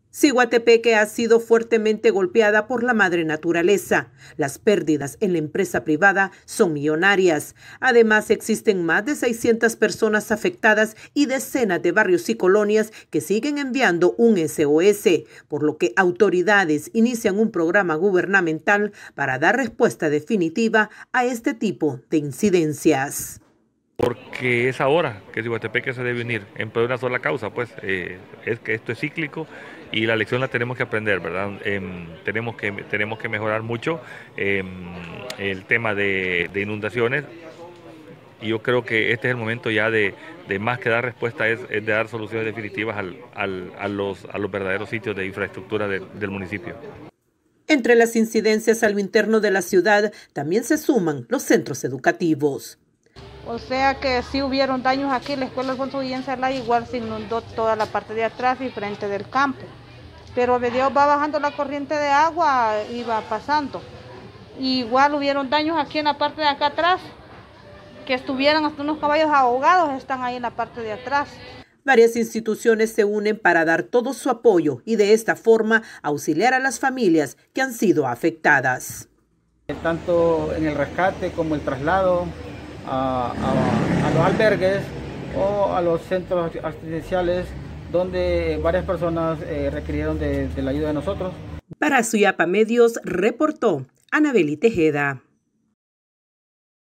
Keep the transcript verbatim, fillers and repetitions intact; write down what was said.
Ciguatepeque ha sido fuertemente golpeada por la madre naturaleza. Las pérdidas en la empresa privada son millonarias. Además, existen más de seiscientas personas afectadas y decenas de barrios y colonias que siguen enviando un S O S, por lo que autoridades inician un programa gubernamental para dar respuesta definitiva a este tipo de incidencias. Porque es ahora que Ciguatepeque se debe unir en pro de una sola causa, pues eh, es que esto es cíclico y la lección la tenemos que aprender, ¿verdad? Eh, tenemos, que, tenemos que mejorar mucho eh, el tema de, de inundaciones y yo creo que este es el momento ya de, de más que dar respuesta, es, es de dar soluciones definitivas al, al, a, los, a los verdaderos sitios de infraestructura de, del municipio. Entre las incidencias a lo interno de la ciudad también se suman los centros educativos. O sea que sí hubieron daños aquí, la escuela Alfonso Guillén Zelaya igual se inundó toda la parte de atrás y frente del campo. Pero a medida va bajando la corriente de agua, iba pasando. Y igual hubieron daños aquí en la parte de acá atrás, que estuvieran hasta unos caballos ahogados, están ahí en la parte de atrás. Varias instituciones se unen para dar todo su apoyo y de esta forma auxiliar a las familias que han sido afectadas. Tanto en el rescate como el traslado A, a, a los albergues o a los centros asistenciales donde varias personas eh, requirieron de, de la ayuda de nosotros. Para Suyapa Medios reportó Anabeli Tejeda.